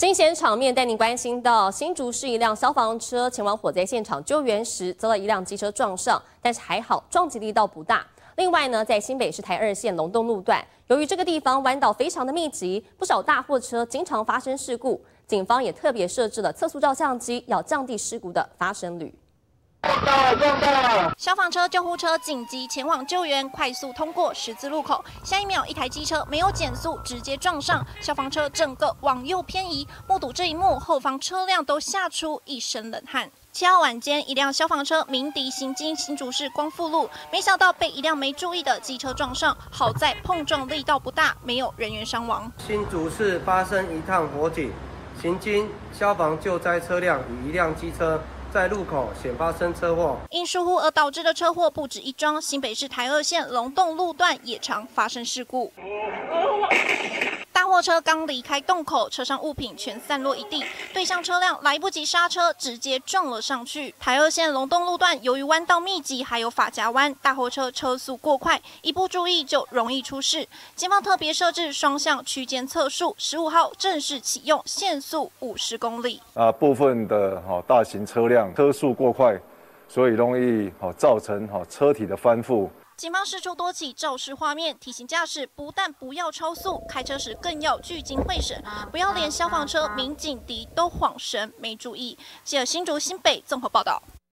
惊险场面带您关心到新竹市一辆消防车前往火灾现场救援时，遭到一辆机车撞上，但是还好撞击力道不大。另外呢，在新北市台2线龙洞路段，由于这个地方弯道非常的密集，不少大货车经常发生事故，警方也特别设置了测速照相机，要降低事故的发生率。 消防车、救护车紧急前往救援，快速通过十字路口。下一秒，一台机车没有减速，直接撞上消防车，整个往右偏移。目睹这一幕，后方车辆都吓出一身冷汗。7号晚间，一辆消防车鸣笛行经新竹市光复路，没想到被一辆没注意的机车撞上。好在碰撞力道不大，没有人员伤亡。 新竹市发生一趟火警，行经消防救灾车辆与一辆机车。 在路口险发生车祸， 因疏忽而导致的车祸不止一桩，新北市台2线龙洞路段也常发生事故。大货车刚离开洞口，车上物品全散落一地，对向车辆来不及刹车，直接撞了上去。台2线龙洞路段由于弯道密集，还有发夹弯，大货车车速过快，一不注意就容易出事。警方特别设置双向区间测速，15号正式启用，限速50公里。 部分的大型车辆车速过快，所以容易造成车体的翻覆。 警方释出多起肇事画面，提醒驾驶不但不要超速，开车时更要聚精会神，不要连消防车、民警笛都晃神没注意。记者新竹新北综合报道。